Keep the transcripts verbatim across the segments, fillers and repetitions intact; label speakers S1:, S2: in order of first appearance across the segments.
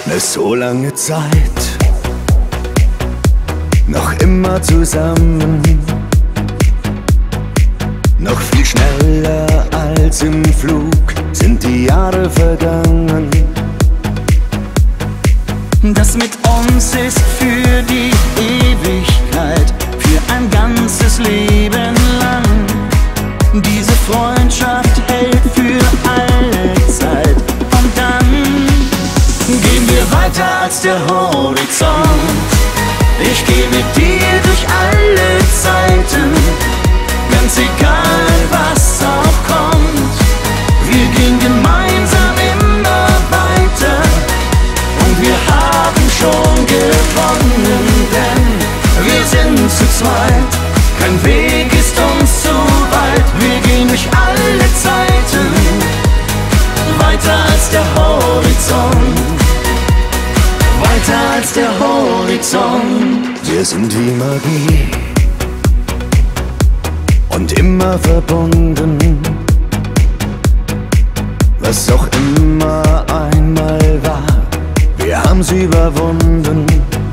S1: So lange Zeit, noch immer zusammen, noch viel schneller als im Flug sind die Jahre vergangen.
S2: Das mit uns ist für die Ewigkeit, für ein ganzes Leben lang. Diese Freundschaft hält für alle Zeit. Und dann gehen wir weiter als der Horizont. Ich gehe mit dir durch alle Zeiten, ganz egal was auch kommt. Wir gehen gemeinsam immer weiter und wir haben schon gewonnen, denn wir sind zu zweit. Kein Weg ist uns zu weit. Wir gehen durch alle Zeiten, weiter als der Horizont. Weiter als der Horizont.
S1: Wir sind wie Magie und immer verbunden. Was auch immer einmal war, wir haben's überwunden.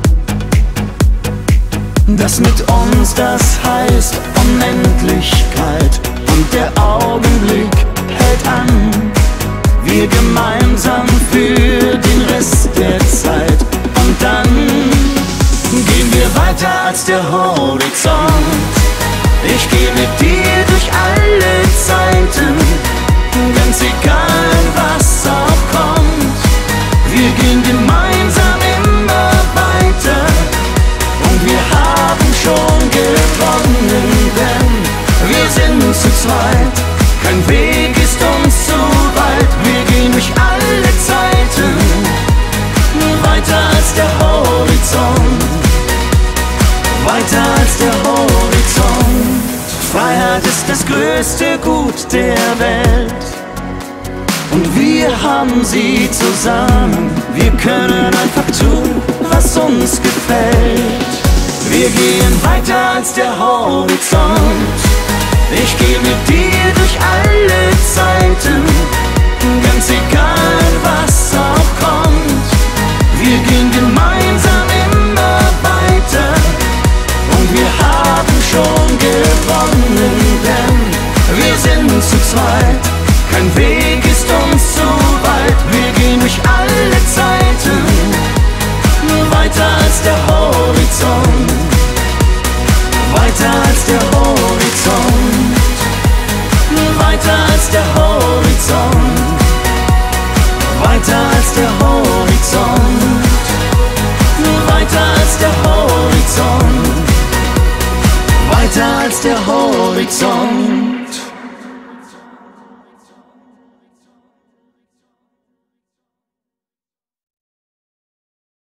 S2: Das mit uns, das heißt Unendlichkeit, und der Augenblick hält an. Wir gemeinsam für den Rest der Zeit. Und dann gehen wir weiter als der Horizont. Ich gehe mit dir durch alle Zeiten, ganz egal was auch kommt. Wir gehen gemeinsam immer weiter und wir haben schon gewonnen, denn wir sind zu zweit. Kein Weg ist uns zu weit. Wir gehen durch alle Zeiten, weiter als der Horizont. Weiter als der Horizont. Freiheit ist das größte Gut der Welt und wir haben sie zusammen. Wir können einfach tun, was uns gefällt. Wir gehen weiter als der Horizont. Ich gehe mit dir durch alle Zeiten, ganz egal was auch kommt. Wir gehen gemeinsam immer weiter und wir haben schon gewonnen, denn wir sind zu zweit. Kein Weg ist uns zu weit. Wir gehen durch alle Zeiten, weiter als der Horizont. Weiter als der Horizont. Weiter als der Horizont. Weiter als der Horizont. Weiter als der Horizont. Weiter als der Horizont.